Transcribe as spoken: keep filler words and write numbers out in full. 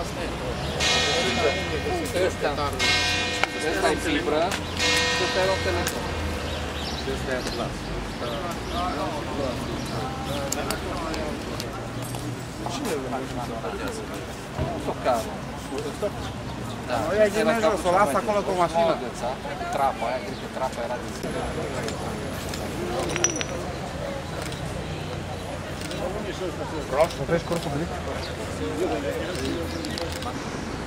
Ăsta. Ăsta e fibră și ăsta e o telefon. Și ăsta e plas. Cine Tocarul. Da. Noi ai din jos, o las acolo cu o mașină. Trapa aia, cred că trapa era din Prost, vezi corpul grip?